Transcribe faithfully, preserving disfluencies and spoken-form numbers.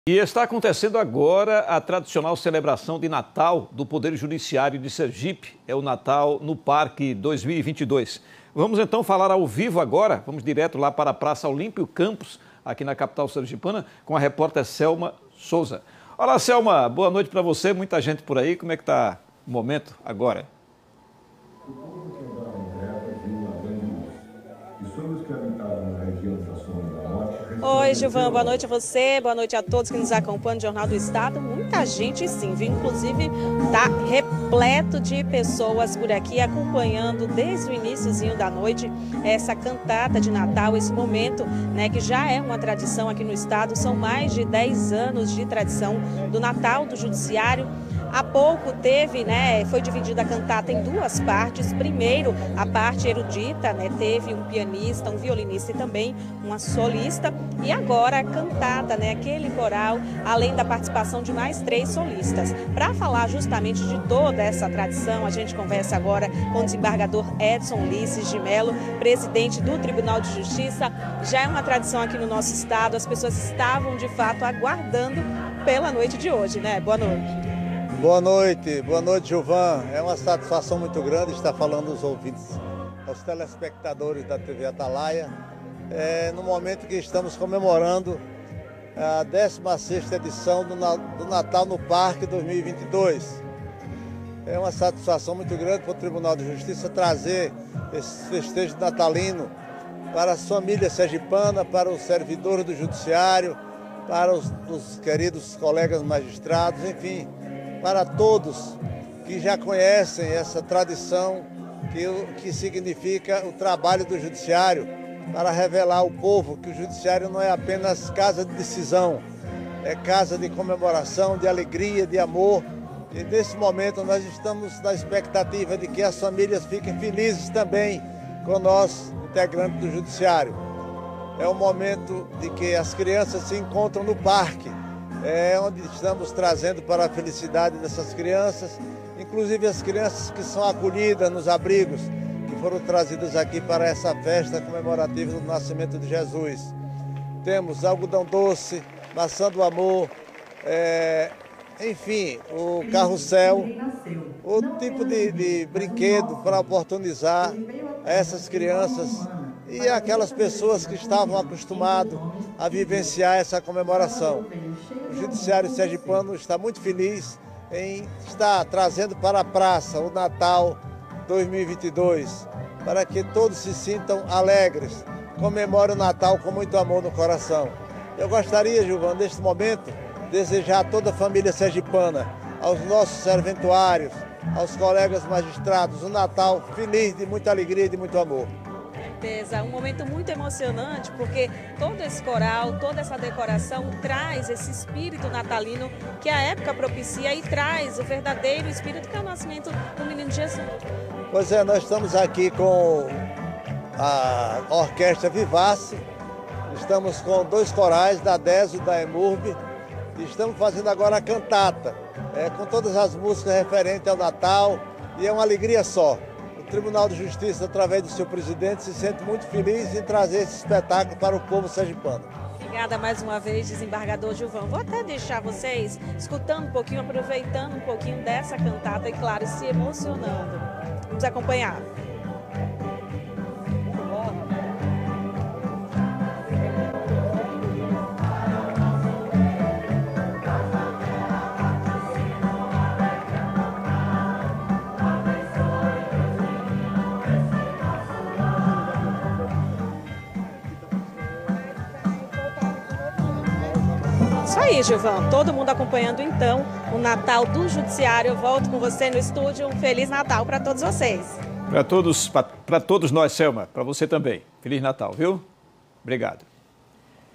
E está acontecendo agora a tradicional celebração de Natal do Poder Judiciário de Sergipe. É o Natal no Parque dois mil e vinte e dois. Vamos então falar ao vivo agora, vamos direto lá para a Praça Olímpio Campos, aqui na capital sergipana, com a repórter Selma Souza. Olá, Selma, boa noite para você, muita gente por aí, como é que está o momento agora? Oi, Gilvan, boa noite a você, boa noite a todos que nos acompanham no Jornal do Estado. Muita gente sim, viu? Inclusive está repleto de pessoas por aqui acompanhando desde o iniciozinho da noite essa cantata de Natal, esse momento, né, que já é uma tradição aqui no estado. São mais de dez anos de tradição do Natal do Judiciário. Há pouco teve, né, foi dividida a cantata em duas partes. Primeiro, a parte erudita, né, teve um pianista, um violinista e também uma solista. E agora a cantata, né, aquele coral, além da participação de mais três solistas. Para falar justamente de toda essa tradição, a gente conversa agora com o desembargador Edson Ulisses de Mello, presidente do Tribunal de Justiça. Já é uma tradição aqui no nosso estado, as pessoas estavam de fato aguardando pela noite de hoje, né? Boa noite. Boa noite, boa noite, Gilvan. É uma satisfação muito grande estar falando aos ouvintes, aos telespectadores da T V Atalaia, é, no momento que estamos comemorando a décima sexta edição do, do Natal no Parque dois mil e vinte e dois. É uma satisfação muito grande para o Tribunal de Justiça trazer esse festejo natalino para as famílias sergipanas, para os servidores do Judiciário, para os, os queridos colegas magistrados, enfim, para todos que já conhecem essa tradição que, que significa o trabalho do Judiciário, para revelar ao povo que o Judiciário não é apenas casa de decisão, é casa de comemoração, de alegria, de amor. E nesse momento nós estamos na expectativa de que as famílias fiquem felizes também com nós, integrantes do Judiciário. É o momento de que as crianças se encontram no parque, é onde estamos trazendo para a felicidade dessas crianças, inclusive as crianças que são acolhidas nos abrigos, que foram trazidas aqui para essa festa comemorativa do nascimento de Jesus. Temos algodão doce, maçã do amor, é, enfim, o carrossel, outro tipo de, de brinquedo para oportunizar essas crianças e aquelas pessoas que estavam acostumadas a vivenciar essa comemoração. O Judiciário sergipano está muito feliz em estar trazendo para a praça o Natal dois mil e vinte e dois, para que todos se sintam alegres, comemorem o Natal com muito amor no coração. Eu gostaria, Gilvan, neste momento, desejar a toda a família sergipana, aos nossos serventuários, aos colegas magistrados, um Natal feliz, de muita alegria e de muito amor. Um momento muito emocionante, porque todo esse coral, toda essa decoração traz esse espírito natalino que a época propicia e traz o verdadeiro espírito que é o nascimento do menino Jesus. Pois é, nós estamos aqui com a Orquestra Vivace, estamos com dois corais, da DESO e da EMURB, e estamos fazendo agora a cantata, é, com todas as músicas referentes ao Natal, e é uma alegria só. O Tribunal de Justiça, através do seu presidente, se sente muito feliz em trazer esse espetáculo para o povo sergipano. Obrigada mais uma vez, desembargador Gilvan. Vou até deixar vocês escutando um pouquinho, aproveitando um pouquinho dessa cantata e, claro, se emocionando. Vamos acompanhar. Isso aí, Gilvan. Todo mundo acompanhando, então, o Natal do Judiciário. Eu volto com você no estúdio. Um Feliz Natal para todos vocês. Para todos, para todos nós, Selma. Para você também. Feliz Natal, viu? Obrigado.